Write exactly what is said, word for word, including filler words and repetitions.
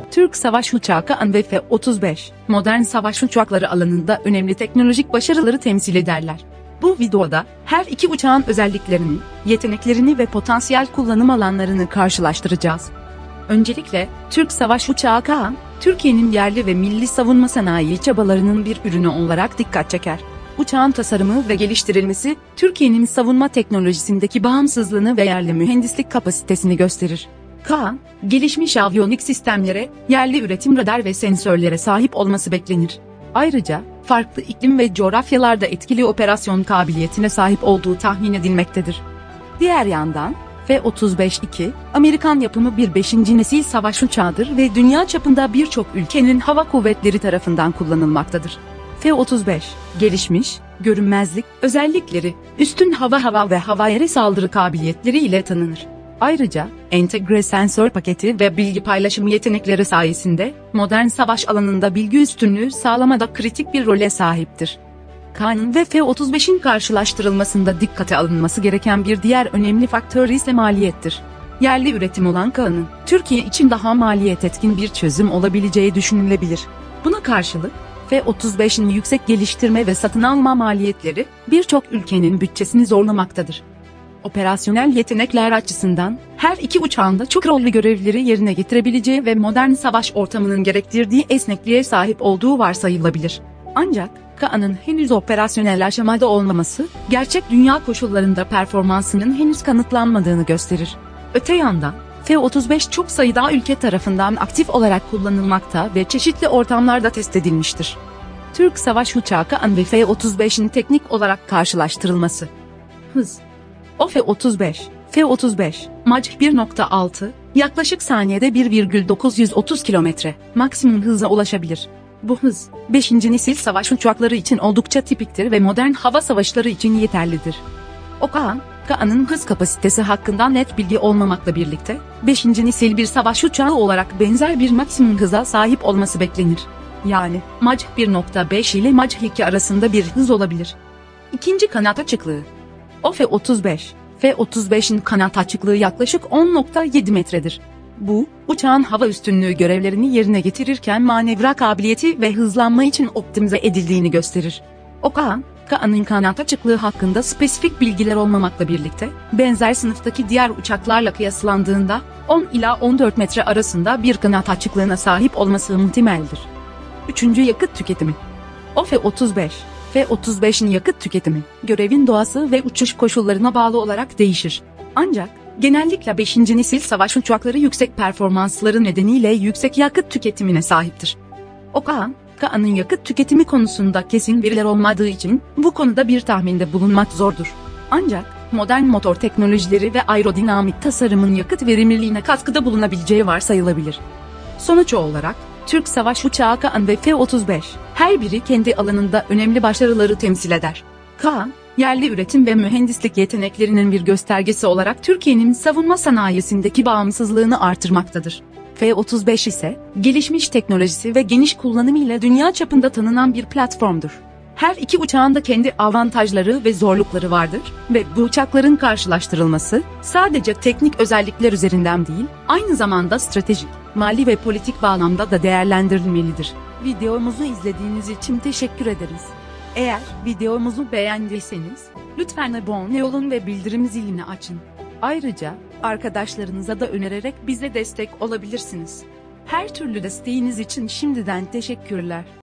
Türk savaş uçağı Kaan ve F otuz beş, modern savaş uçakları alanında önemli teknolojik başarıları temsil ederler. Bu videoda her iki uçağın özelliklerini, yeteneklerini ve potansiyel kullanım alanlarını karşılaştıracağız. Öncelikle, Türk savaş uçağı Kaan, Türkiye'nin yerli ve milli savunma sanayi çabalarının bir ürünü olarak dikkat çeker. Uçağın tasarımı ve geliştirilmesi, Türkiye'nin savunma teknolojisindeki bağımsızlığını ve yerli mühendislik kapasitesini gösterir. Kaan, gelişmiş aviyonik sistemlere, yerli üretim radar ve sensörlere sahip olması beklenir. Ayrıca, farklı iklim ve coğrafyalarda etkili operasyon kabiliyetine sahip olduğu tahmin edilmektedir. Diğer yandan, F otuz beş iki, Amerikan yapımı bir beşinci nesil savaş uçağıdır ve dünya çapında birçok ülkenin hava kuvvetleri tarafından kullanılmaktadır. F otuz beş, gelişmiş, görünmezlik, özellikleri, üstün hava hava ve hava-yere saldırı kabiliyetleri ile tanınır. Ayrıca, entegre sensör paketi ve bilgi paylaşımı yetenekleri sayesinde, modern savaş alanında bilgi üstünlüğü sağlamada kritik bir role sahiptir. Kaan ve F otuz beşin karşılaştırılmasında dikkate alınması gereken bir diğer önemli faktör ise maliyettir. Yerli üretim olan Kaan'ın, Türkiye için daha maliyet etkin bir çözüm olabileceği düşünülebilir. Buna karşılık, F otuz beşin yüksek geliştirme ve satın alma maliyetleri, birçok ülkenin bütçesini zorlamaktadır. Operasyonel yetenekler açısından, her iki uçağın da çok rollü görevleri yerine getirebileceği ve modern savaş ortamının gerektirdiği esnekliğe sahip olduğu varsayılabilir. Ancak, Kaan'ın henüz operasyonel aşamada olmaması, gerçek dünya koşullarında performansının henüz kanıtlanmadığını gösterir. Öte yandan, F otuz beş çok sayıda ülke tarafından aktif olarak kullanılmakta ve çeşitli ortamlarda test edilmiştir. Türk savaş uçağı Kaan ve F otuz beşin teknik olarak karşılaştırılması. Hız. O F otuz beş, F otuz beş, Mach bir nokta altı, yaklaşık saniyede bir virgül dokuz yüz otuz kilometre, maksimum hıza ulaşabilir. Bu hız, beşinci nesil savaş uçakları için oldukça tipiktir ve modern hava savaşları için yeterlidir. O Kaan, Kaan'ın hız kapasitesi hakkında net bilgi olmamakla birlikte, beşinci nesil bir savaş uçağı olarak benzer bir maksimum hıza sahip olması beklenir. Yani, Mach bir nokta beş ile Mach iki arasında bir hız olabilir. İkinci kanat açıklığı. O F otuz beş, F otuz beşin kanat açıklığı yaklaşık on nokta yedi metredir. Bu, uçağın hava üstünlüğü görevlerini yerine getirirken manevra kabiliyeti ve hızlanma için optimize edildiğini gösterir. O Kaan, Kaan'ın kanat açıklığı hakkında spesifik bilgiler olmamakla birlikte, benzer sınıftaki diğer uçaklarla kıyaslandığında, on ila on dört metre arasında bir kanat açıklığına sahip olması muhtemeldir. Üçüncü yakıt tüketimi. O F otuz beş, F otuz beşin yakıt tüketimi, görevin doğası ve uçuş koşullarına bağlı olarak değişir. Ancak, genellikle beşinci nesil savaş uçakları yüksek performansları nedeniyle yüksek yakıt tüketimine sahiptir. O Kaan, Kaan'ın yakıt tüketimi konusunda kesin veriler olmadığı için bu konuda bir tahminde bulunmak zordur. Ancak, modern motor teknolojileri ve aerodinamik tasarımın yakıt verimliliğine katkıda bulunabileceği varsayılabilir. Sonuç olarak, Türk savaş uçağı Kaan ve F otuz beş, her biri kendi alanında önemli başarıları temsil eder. Kaan, yerli üretim ve mühendislik yeteneklerinin bir göstergesi olarak Türkiye'nin savunma sanayisindeki bağımsızlığını artırmaktadır. F otuz beş ise, gelişmiş teknolojisi ve geniş kullanımıyla dünya çapında tanınan bir platformdur. Her iki uçağın da kendi avantajları ve zorlukları vardır ve bu uçakların karşılaştırılması, sadece teknik özellikler üzerinden değil, aynı zamanda stratejik, mali ve politik bağlamda da değerlendirilmelidir. Videomuzu izlediğiniz için teşekkür ederiz. Eğer videomuzu beğendiyseniz, lütfen abone olun ve bildirim zilini açın. Ayrıca, arkadaşlarınıza da önererek bize destek olabilirsiniz. Her türlü desteğiniz için şimdiden teşekkürler.